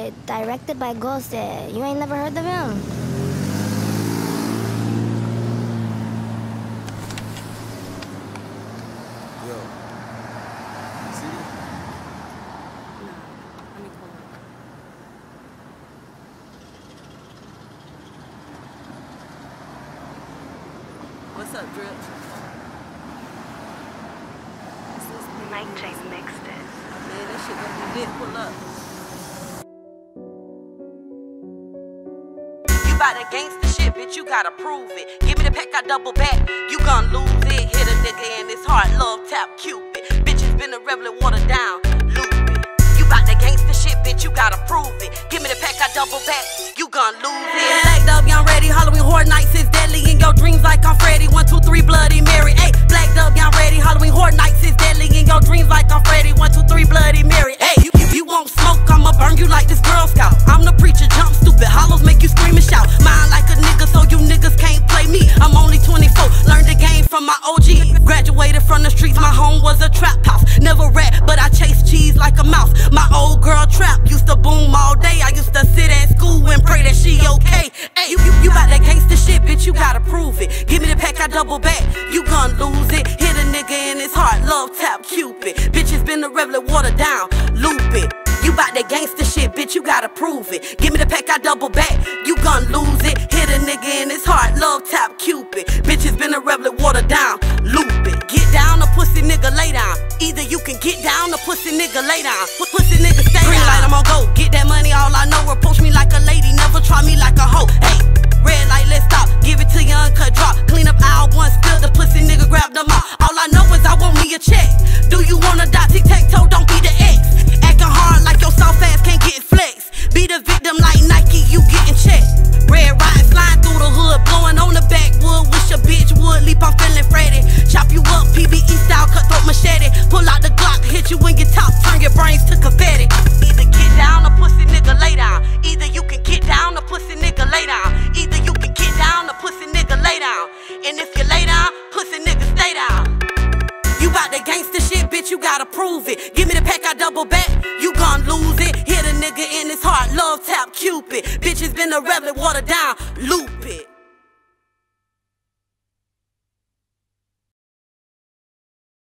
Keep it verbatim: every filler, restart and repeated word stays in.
shit, directed by Ghosted. You ain't never heard of him? Yo. See it? No. Let me pull up. What's up, Drip? Mike J mixed it. Man, that shit gonna be lit. Pull up. You bout that gangsta shit, bitch, you gotta prove it. Give me the pack, I double back. You gon' lose it. Hit a nigga in his heart, love tap Cupid. Bitches been a rebel, water down, loop it. You bout that gangsta shit, bitch, you gotta prove it. Give me the pack, I double back. You gon' lose it. Blacked up, young ready. Halloween horror nights is deadly in your dreams like I'm Freddy. One, two, three, Bloody Mary. Hey, blacked up, young ready. Halloween horror nights is deadly in your dreams like I'm Freddy. One, two, three, Bloody Mary. Hey, you, you, you won't smoke, I'ma burn you like this Girl Scout. I'm the preacher, jump stupid. Hollows make you scream and shout. Mine like a nigga, so you niggas can't play me. I'm only twenty-four, learned the game from my O G. Graduated from the streets, my home was a trap house. Never rap, but I chase cheese like a mouse. My old girl trap used to boom all day. I used to sit at school and pray that she okay. Hey, you, you, you bout that gangsta shit, bitch, you gotta prove it. Give me the pack, I double back. You gon' lose it. Hit a nigga in his heart, love tap Cupid. Bitches been the rebel, water down, loop it. You bout that gangsta shit, bitch, you gotta prove it. Give me the pack, I double back. You gon' lose it. Hit a nigga in his heart, love tap Cupid. Bitches been a rebel, water down, loop it. Get down or pussy nigga lay down. Either you can get down or pussy nigga lay down. Pussy nigga stay down. Green light, I'm on go. Get that money, all I know. Approach me like a lady, never try me like a hoe. Hey, red light, let's stop. Give it to you, uncut drop. Clean up aisle one, spill the pussy nigga, grab them out. All I know is I want me a check. Do you wanna die? Tic-tac-toe, don't be the ex. Acting hard like your soft ass can't get flex. Be the victim like Nike, you getting checked. Red riding, flying through the hood, blowing on the backwood. Wish a bitch would leap, I'm feeling Freddy. Chop you up, P B E style, cutthroat machete. Pull out the Glock, hit you in your top, turn your brains to confetti. Either get down or pussy nigga lay down. Either you can get down or pussy nigga lay down. Either you can get down or pussy nigga lay down. And if you lay down, pussy nigga stay down. You bout that gangsta shit, bitch, you gotta prove it. Give me the pack, I double back. You gon' lose it. Hit a nigga in his heart, love tap Cupid. Bitches been a rebel, water down, loop